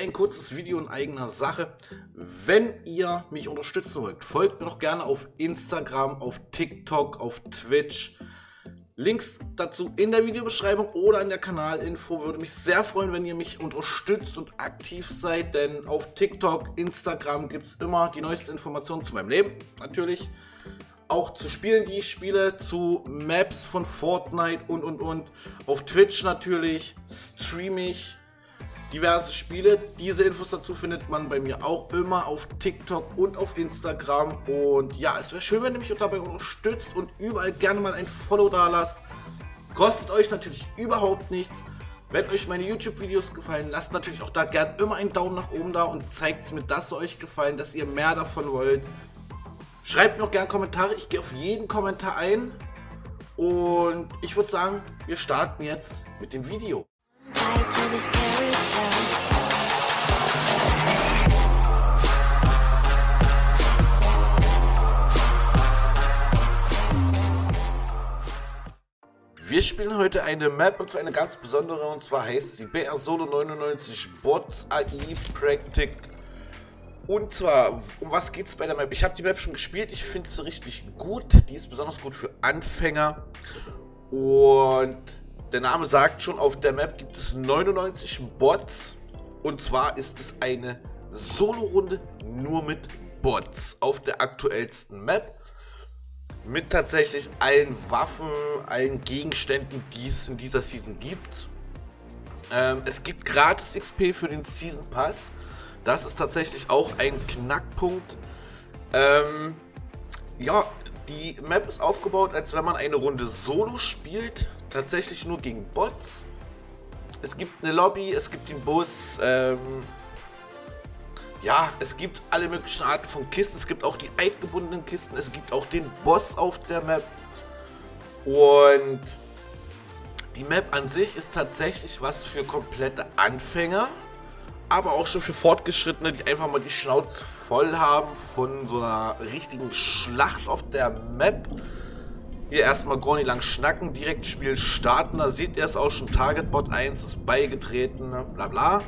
ein kurzes Video in eigener Sache. Wenn ihr mich unterstützen wollt, folgt mir doch gerne auf Instagram, auf TikTok, auf Twitch. Links dazu in der Videobeschreibung oder in der Kanalinfo. Würde mich sehr freuen, wenn ihr mich unterstützt und aktiv seid, denn auf TikTok, Instagram gibt es immer die neuesten Informationen zu meinem Leben, natürlich. Auch zu Spielen, die ich spiele, zu Maps von Fortnite und. Auf Twitch natürlich streame ich diverse Spiele. Diese Infos dazu findet man bei mir auch immer auf TikTok und auf Instagram. Und ja, es wäre schön, wenn ihr mich dabei unterstützt und überall gerne mal ein Follow da lasst. Kostet euch natürlich überhaupt nichts. Wenn euch meine YouTube-Videos gefallen, lasst natürlich auch da gerne immer einen Daumen nach oben da und zeigt mir, dass sie euch gefallen, dass ihr mehr davon wollt. Schreibt mir auch gerne Kommentare, ich gehe auf jeden Kommentar ein. Und ich würde sagen, wir starten jetzt mit dem Video. Wir spielen heute eine Map, und zwar eine ganz besondere, und zwar heißt sie BR Solo 99 Bots AI Practic. Und zwar, um was geht es bei der Map? Ich habe die Map schon gespielt, ich finde sie richtig gut. Die ist besonders gut für Anfänger. Und der Name sagt schon, auf der Map gibt es 99 Bots. Und zwar ist es eine Solo-Runde nur mit Bots auf der aktuellsten Map. Mit tatsächlich allen Waffen, allen Gegenständen, die es in dieser Season gibt. Es gibt gratis XP für den Season Pass. Das ist tatsächlich auch ein Knackpunkt. Ja, die Map ist aufgebaut, als wenn man eine Runde Solo spielt. Tatsächlich nur gegen Bots. Es gibt eine Lobby, es gibt den Bus. Ja, es gibt alle möglichen Arten von Kisten. Es gibt auch die eidgebundenen Kisten. Es gibt auch den Boss auf der Map. Und die Map an sich ist tatsächlich was für komplette Anfänger. Aber auch schon für Fortgeschrittene, die einfach mal die Schnauze voll haben von so einer richtigen Schlacht auf der Map. Hier erstmal gar nicht lang schnacken, direkt Spiel starten. Da seht ihr es auch schon, Targetbot 1 ist beigetreten, bla bla.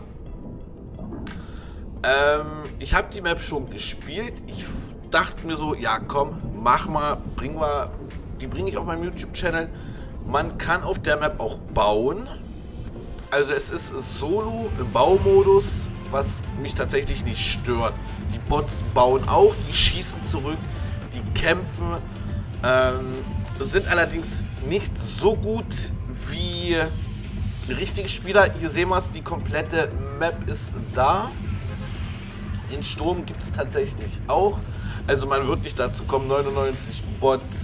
Ich habe die Map schon gespielt. Ich dachte mir so, ja komm, mach mal, die bringe ich auf meinem YouTube-Channel. Man kann auf der Map auch bauen. Also es ist Solo im Baumodus, was mich tatsächlich nicht stört. Die Bots bauen auch, die schießen zurück, die kämpfen, sind allerdings nicht so gut wie richtige Spieler. Hier sehen wir es, die komplette Map ist da. Den Sturm gibt es tatsächlich auch. Also man wird nicht dazu kommen, 99 Bots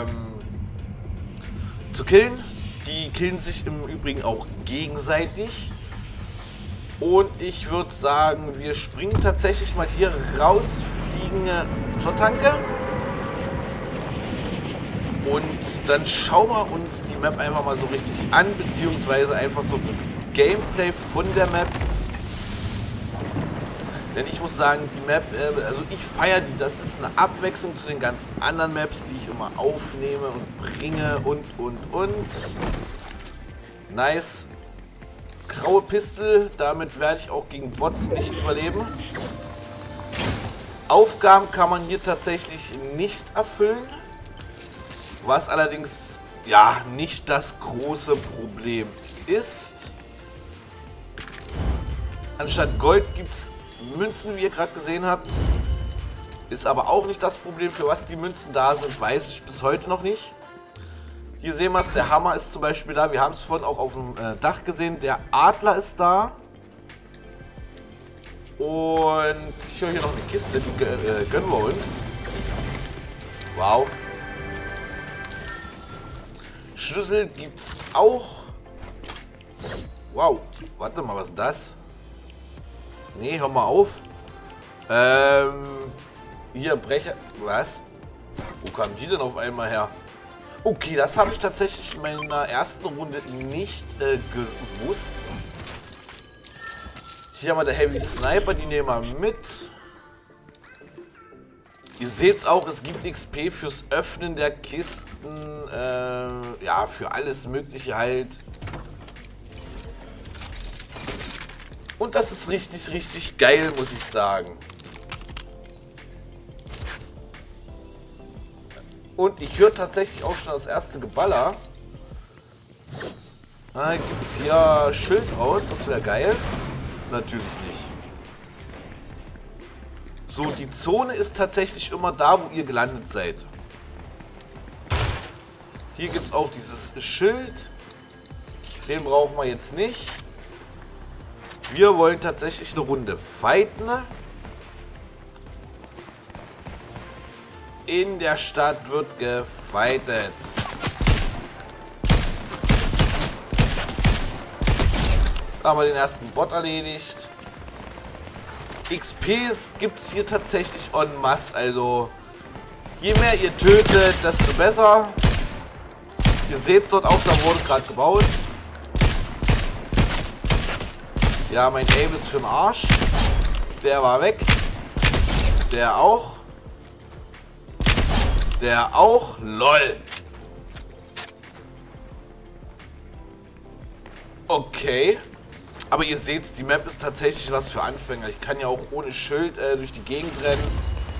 zu killen. Die killen sich im Übrigen auch gegenseitig. Und ich würde sagen, wir springen tatsächlich mal hier raus, fliegen zur Tanke. Und dann schauen wir uns die Map einfach mal so richtig an, beziehungsweise einfach so das Gameplay von der Map. Denn ich muss sagen, die Map, also ich feiere die, das ist eine Abwechslung zu den ganzen anderen Maps, die ich immer aufnehme und bringe und. Nice. Graue Pistole, damit werde ich auch gegen Bots nicht überleben. Aufgaben kann man hier tatsächlich nicht erfüllen, was allerdings, ja, nicht das große Problem ist. Anstatt Gold gibt es Münzen, wie ihr gerade gesehen habt. Ist aber auch nicht das Problem. Für was die Münzen da sind, weiß ich bis heute noch nicht. Hier sehen wir es, der Hammer ist zum Beispiel da. Wir haben es vorhin auch auf dem Dach gesehen. Der Adler ist da. Und ich höre hier noch eine Kiste, die gönnen wir uns. Wow. Schlüssel gibt es auch. Wow, warte mal, was ist das? Nee, hör mal auf. Hier, Brecher. Was? Wo kamen die denn auf einmal her? Okay, das habe ich tatsächlich in meiner ersten Runde nicht gewusst. Hier haben wir der Heavy Sniper, die nehmen wir mit. Ihr seht es auch, es gibt XP fürs Öffnen der Kisten. Ja, für alles Mögliche halt. Und das ist richtig, richtig geil, muss ich sagen. Und ich höre tatsächlich auch schon das erste Geballer. Gibt es hier Schild aus, das wäre geil. Natürlich nicht. So, die Zone ist tatsächlich immer da, wo ihr gelandet seid. Hier gibt es auch dieses Schild. Den brauchen wir jetzt nicht. Wir wollen tatsächlich eine Runde fighten. In der Stadt wird gefightet. Da haben wir den ersten Bot erledigt. XPs gibt es hier tatsächlich en masse. Also je mehr ihr tötet, desto besser. Ihr seht es dort auch, da wurde gerade gebaut. Ja, mein Aim ist für den Arsch. Der war weg. Der auch. Der auch. LOL. Okay. Aber ihr seht, die Map ist tatsächlich was für Anfänger. Ich kann ja auch ohne Schild durch die Gegend rennen.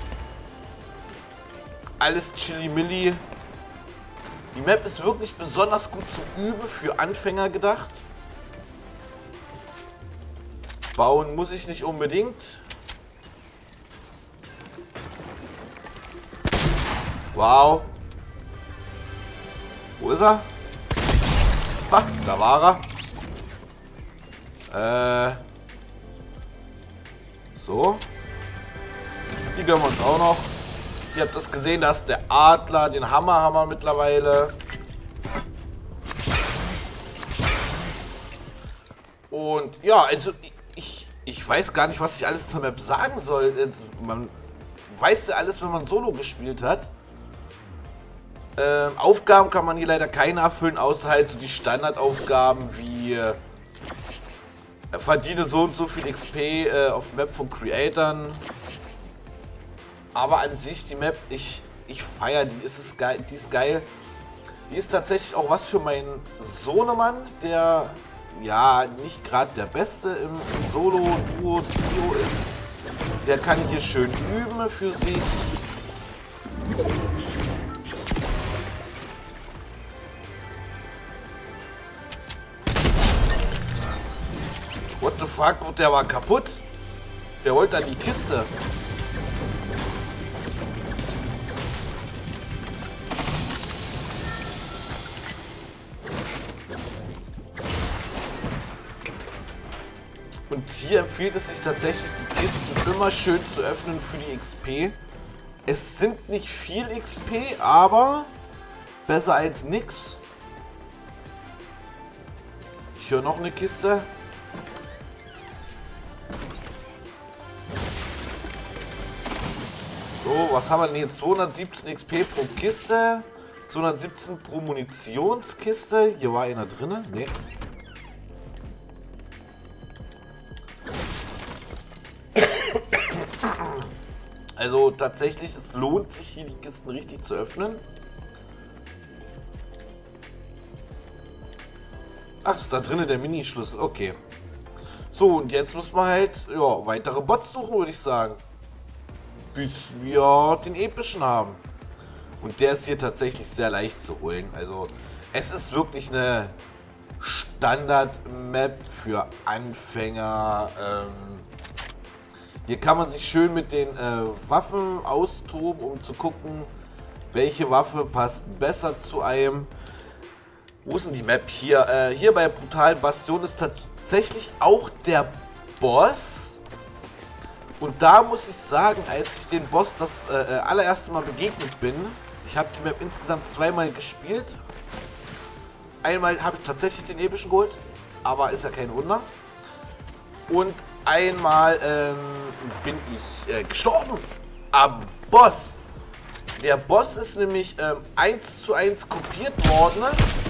Alles Chili-Milli. Die Map ist wirklich besonders gut zum Üben für Anfänger gedacht. Bauen muss ich nicht unbedingt. Wow. Wo ist er? Ah, da war er. So. Die gönnen wir uns auch noch. Ihr habt das gesehen, da ist der Adler, den Hammer haben wir mittlerweile. Und ja, also ich weiß gar nicht, was ich alles zur Map sagen soll. Man weiß ja alles, wenn man Solo gespielt hat. Aufgaben kann man hier leider keine erfüllen, außer halt so die Standardaufgaben wie verdiene so und so viel XP auf Map von Creatoren. Aber an sich die Map, ich feiere die, ist geil, die ist geil. Die ist tatsächlich auch was für meinen Sohnemann, der ja nicht gerade der Beste im Solo, Duo, Trio ist. Der kann hier schön üben für sich. What the fuck, der war kaputt. Der wollte an die Kiste. Und hier empfiehlt es sich tatsächlich, die Kisten immer schön zu öffnen für die XP. Es sind nicht viel XP, aber besser als nix. Ich höre noch eine Kiste. So, was haben wir denn hier? 217 XP pro Kiste. 217 pro Munitionskiste. Hier war einer drin. Nee. Also tatsächlich, es lohnt sich hier die Kisten richtig zu öffnen. Ach, ist da drinnen der Minischlüssel. Okay. So, und jetzt muss man halt ja, weitere Bots suchen, würde ich sagen. Bis wir den epischen haben. Und der ist hier tatsächlich sehr leicht zu holen. Also es ist wirklich eine Standard-Map für Anfänger. Hier kann man sich schön mit den Waffen austoben, um zu gucken, welche Waffe passt besser zu einem. Wo ist denn die Map? Hier, hier bei Brutalen Bastion ist tatsächlich auch der Boss. Und da muss ich sagen, als ich den Boss das allererste Mal begegnet bin, ich habe die Map insgesamt zweimal gespielt. Einmal habe ich tatsächlich den epischen geholt, aber ist ja kein Wunder. Und einmal bin ich gestorben am Boss. Der Boss ist nämlich 1:1 kopiert worden.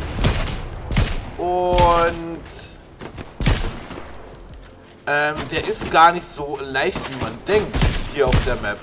Und der ist gar nicht so leicht, wie man denkt, hier auf der Map.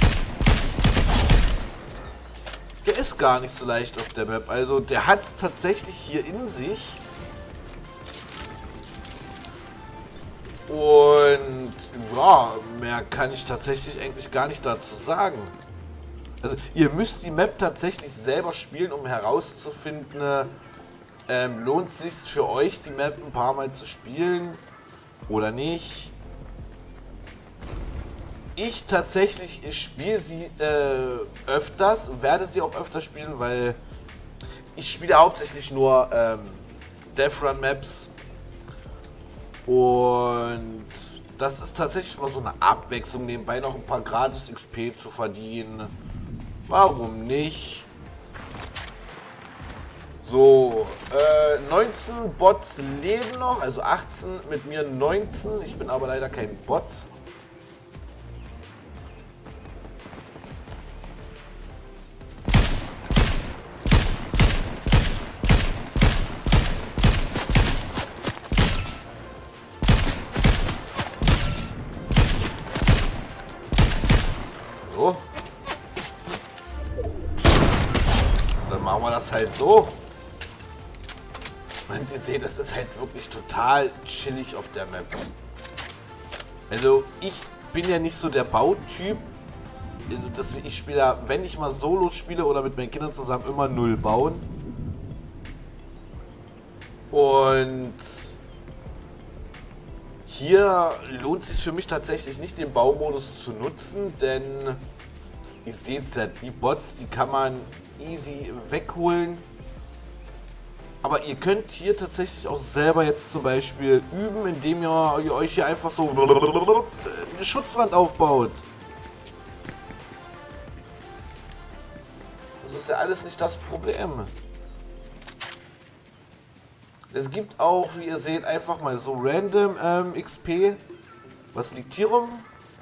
Der ist gar nicht so leicht auf der Map. Also der hat es tatsächlich hier in sich. Und ja, mehr kann ich tatsächlich eigentlich gar nicht dazu sagen. Also ihr müsst die Map tatsächlich selber spielen, um herauszufinden, lohnt es sich für euch, die Map ein paar Mal zu spielen oder nicht. Ich tatsächlich spiele sie öfters, werde sie auch öfter spielen, weil ich spiele hauptsächlich nur Death Run Maps. Und das ist tatsächlich mal so eine Abwechslung, nebenbei noch ein paar gratis XP zu verdienen. Warum nicht? So, 19 Bots leben noch, also 18 mit mir 19. Ich bin aber leider kein Bot. So. Dann machen wir das halt so. Und Sie sehen, das ist halt wirklich total chillig auf der Map. Also ich bin ja nicht so der Bautyp. Ich spiele ja, wenn ich mal solo spiele oder mit meinen Kindern zusammen, immer 0 bauen. Und hier lohnt es sich für mich tatsächlich nicht, den Baumodus zu nutzen, denn ihr seht es ja, die Bots, die kann man easy wegholen. Aber ihr könnt hier tatsächlich auch selber jetzt zum Beispiel üben, indem ihr euch hier einfach so eine Schutzwand aufbaut. Das ist ja alles nicht das Problem. Es gibt auch, wie ihr seht, einfach mal so random XP. Was liegt hier rum?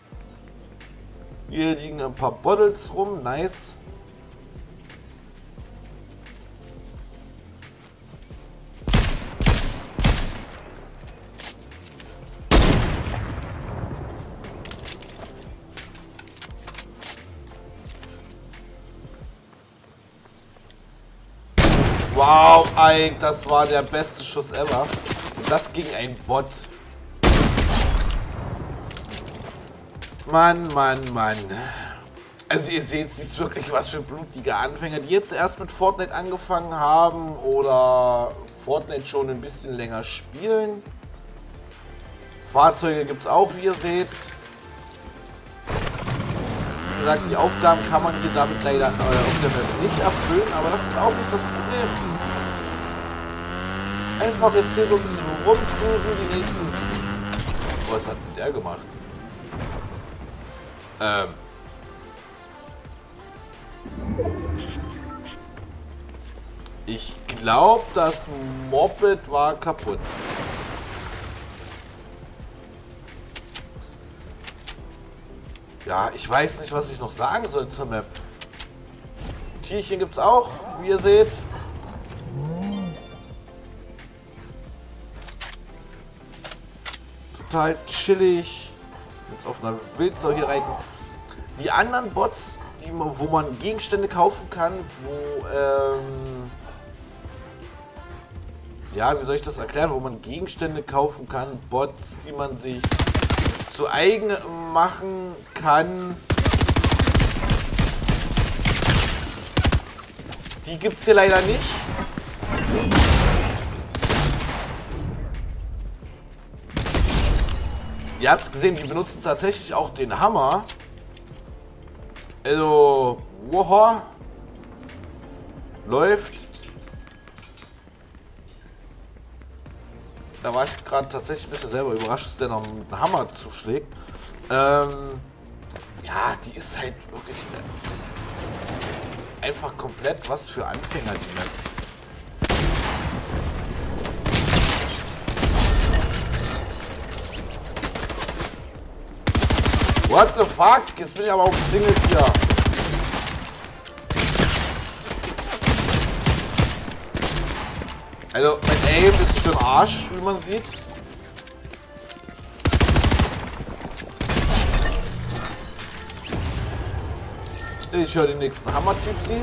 Hier liegen ein paar Bottles rum, nice. Wow, Ike, das war der beste Schuss ever. Und das gegen ein Bot. Mann, Mann, Mann. Also ihr seht, sie ist wirklich was für blutige Anfänger, die jetzt erst mit Fortnite angefangen haben oder Fortnite schon ein bisschen länger spielen. Fahrzeuge gibt es auch, wie ihr seht. Wie gesagt, die Aufgaben kann man hier damit leider auf der Map nicht erfüllen, aber das ist auch nicht das Problem. Einfach jetzt hier so ein bisschen rumcruisen, die nächsten... Was hat denn der gemacht? Ich glaube, das Moped war kaputt. Ja, ich weiß nicht, was ich noch sagen soll zur Map. Tierchen gibt es auch, wie ihr seht. Total chillig. Jetzt auf einer Wildsau hier reiten. Die anderen Bots, wo man Gegenstände kaufen kann, wo, ja, wie soll ich das erklären? Wo man Gegenstände kaufen kann, Bots, die man sich zu eigen machen kann. Die gibt es hier leider nicht. Ihr habt es gesehen, die benutzen tatsächlich auch den Hammer. Also, wow. Läuft. Da war ich gerade tatsächlich ein bisschen selber überrascht, dass der noch mit einem Hammer zuschlägt. Ja, die ist halt wirklich einfach komplett was für Anfänger, die Map. What the fuck? Jetzt bin ich aber umzingelt hier. Also, mein Aim ist schon Arsch, wie man sieht. Ich höre den nächsten Hammer-Typsi.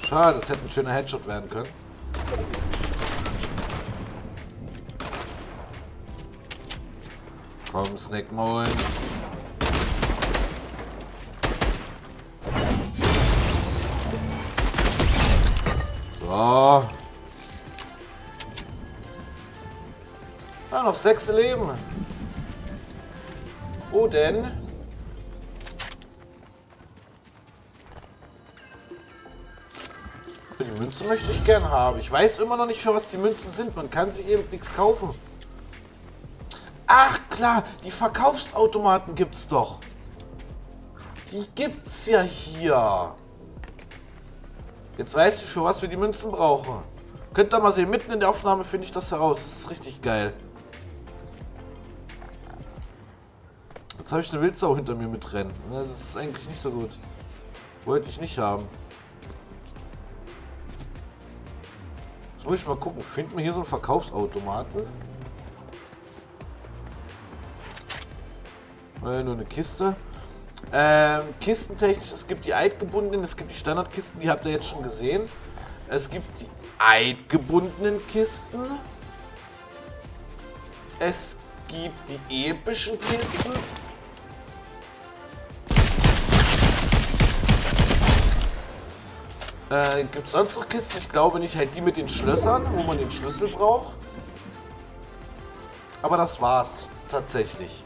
Schade, das hätte ein schöner Headshot werden können. Komm, Snack Molens. So. Ah, noch 6 Leben. Wo denn? Die Münzen möchte ich gern haben. Ich weiß immer noch nicht, für was die Münzen sind. Man kann sich eben nichts kaufen. Ach klar, die Verkaufsautomaten gibt's doch. Die gibt's ja hier. Jetzt weiß ich, für was wir die Münzen brauchen. Könnt ihr mal sehen, mitten in der Aufnahme finde ich das heraus. Das ist richtig geil. Jetzt habe ich eine Wildsau hinter mir mit rennen. Das ist eigentlich nicht so gut. Wollte ich nicht haben. Jetzt muss ich mal gucken. Finden wir hier so einen Verkaufsautomaten? Nur eine Kiste. Kistentechnisch, es gibt die eidgebundenen, es gibt die Standardkisten, die habt ihr jetzt schon gesehen. Es gibt die eidgebundenen Kisten. Es gibt die epischen Kisten. Gibt es sonst noch Kisten? Ich glaube nicht, halt die mit den Schlössern, wo man den Schlüssel braucht. Aber das war's tatsächlich.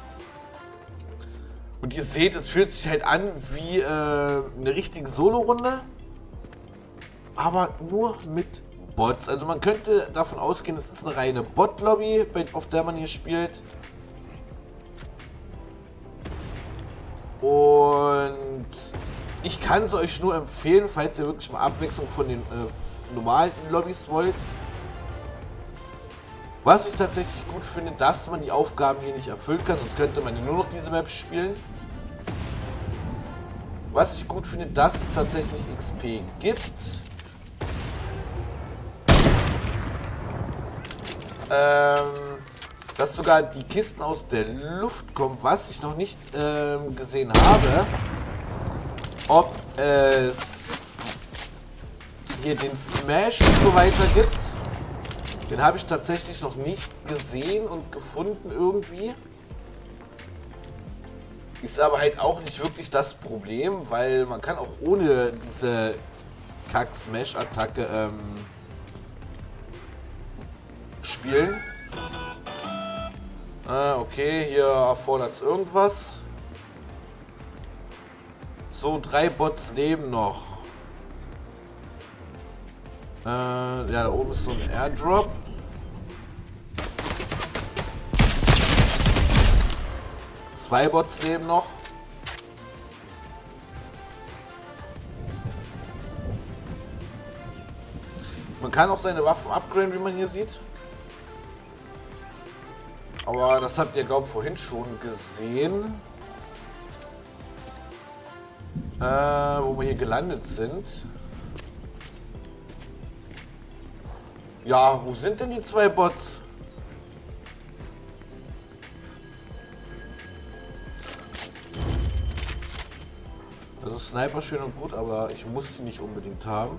Und ihr seht, es fühlt sich halt an wie eine richtige Solo-Runde. Aber nur mit Bots. Also man könnte davon ausgehen, es ist eine reine Bot-Lobby, auf der man hier spielt. Und ich kann es euch nur empfehlen, falls ihr wirklich mal Abwechslung von den normalen Lobbys wollt. Was ich tatsächlich gut finde, dass man die Aufgaben hier nicht erfüllen kann, sonst könnte man nur noch diese Map spielen. Was ich gut finde, dass es tatsächlich XP gibt. Dass sogar die Kisten aus der Luft kommen, was ich noch nicht gesehen habe. Ob es hier den Smash und so weiter gibt. Den habe ich tatsächlich noch nicht gesehen und gefunden irgendwie. Ist aber halt auch nicht wirklich das Problem, weil man kann auch ohne diese Kack-Smash-Attacke spielen. Okay, hier erfordert es irgendwas. So, 3 Bots leben noch. Ja, da oben ist so ein Airdrop. Zwei Bots leben noch. Man kann auch seine Waffen upgraden, wie man hier sieht. Aber das habt ihr, glaube ich, vorhin schon gesehen. Wo wir hier gelandet sind. Ja, wo sind denn die 2 Bots? Also Sniper schön und gut, aber ich muss sie nicht unbedingt haben.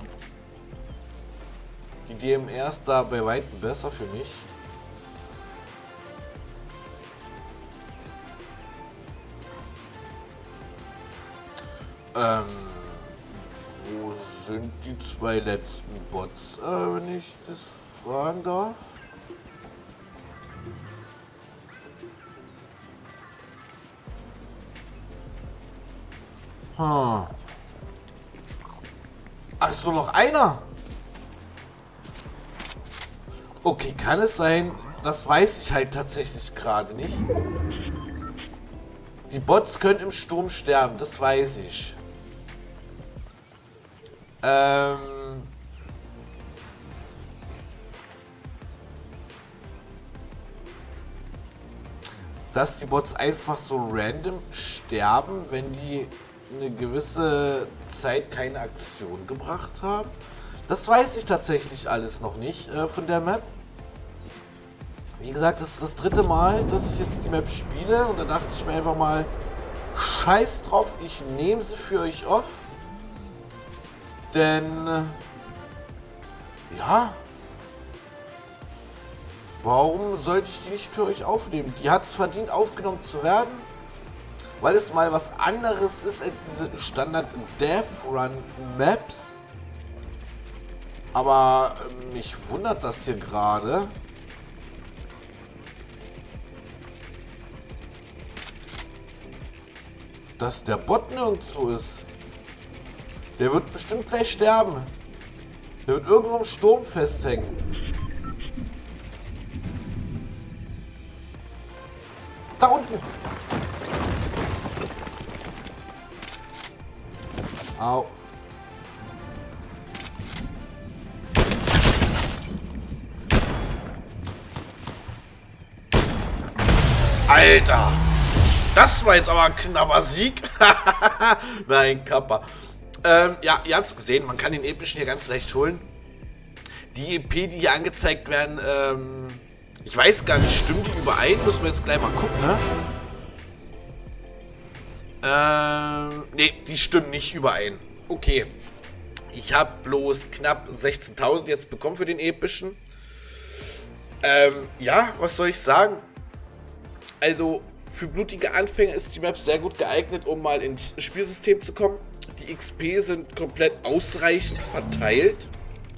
Die DMR ist da bei weitem besser für mich. Wo sind die 2 letzten Bots, wenn ich das fragen darf? Ach, ist nur noch einer? Okay, kann es sein? Das weiß ich halt tatsächlich gerade nicht. Die Bots können im Sturm sterben, das weiß ich. Dass die Bots einfach so random sterben, wenn die eine gewisse Zeit keine Aktion gebracht haben. Das weiß ich tatsächlich alles noch nicht von der Map. Wie gesagt, das ist das 3. Mal, dass ich jetzt die Map spiele und da dachte ich mir einfach mal, scheiß drauf, ich nehme sie für euch auf. Denn, ja, warum sollte ich die nicht für euch aufnehmen? Die hat es verdient, aufgenommen zu werden, weil es mal was anderes ist als diese Standard Death Run Maps. Aber mich wundert das hier gerade. Dass der Bot nirgendwo ist. Der wird bestimmt gleich sterben. Der wird irgendwo im Sturm festhängen. Da unten. Au. Alter. Das war jetzt aber ein knapper Sieg. Nein, Kappa. Ja, ihr habt es gesehen, man kann den epischen hier ganz leicht holen. Die EP, die hier angezeigt werden, ich weiß gar nicht, stimmen die überein? Müssen wir jetzt gleich mal gucken, ne? Ne, die stimmen nicht überein. Okay. Ich habe bloß knapp 16.000 jetzt bekommen für den epischen. Ja, was soll ich sagen? Also, für blutige Anfänger ist die Map sehr gut geeignet, um mal ins Spielsystem zu kommen. Die XP sind komplett ausreichend verteilt.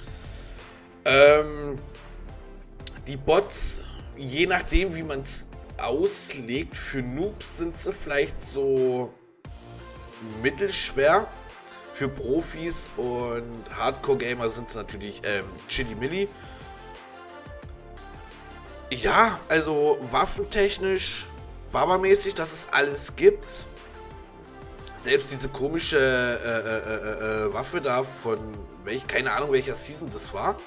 Die Bots, je nachdem wie man es auslegt, für Noobs sind sie vielleicht so mittelschwer. Für Profis und Hardcore-Gamer sind es natürlich Chili-Milli. Ja, also waffentechnisch, Baba-mäßig, dass es alles gibt. Selbst diese komische Waffe da von, keine Ahnung welcher Season das war.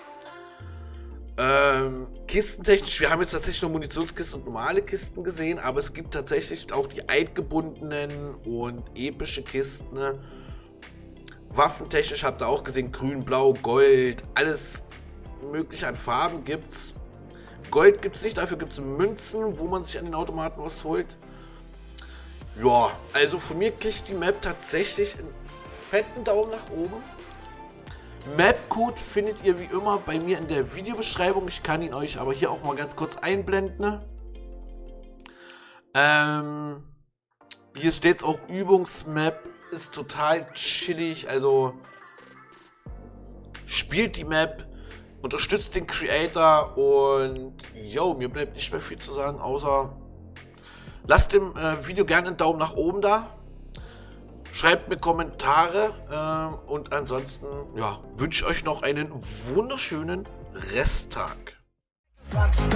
Kistentechnisch, wir haben jetzt tatsächlich nur Munitionskisten und normale Kisten gesehen, aber es gibt tatsächlich auch die eidgebundenen und epische Kisten. Ne? Waffentechnisch habt ihr auch gesehen, grün, blau, gold, alles mögliche an Farben gibt's. Gold gibt es nicht, dafür gibt es Münzen, wo man sich an den Automaten was holt. Ja, also von mir kriegt die Map tatsächlich einen fetten Daumen nach oben. Mapcode findet ihr wie immer bei mir in der Videobeschreibung. Ich kann ihn euch aber hier auch mal ganz kurz einblenden. Hier steht es auch, Übungsmap, ist total chillig. Also spielt die Map, unterstützt den Creator und yo, mir bleibt nicht mehr viel zu sagen, außer lasst dem Video gerne einen Daumen nach oben da. Schreibt mir Kommentare und ansonsten ja, wünsche ich euch noch einen wunderschönen Resttag.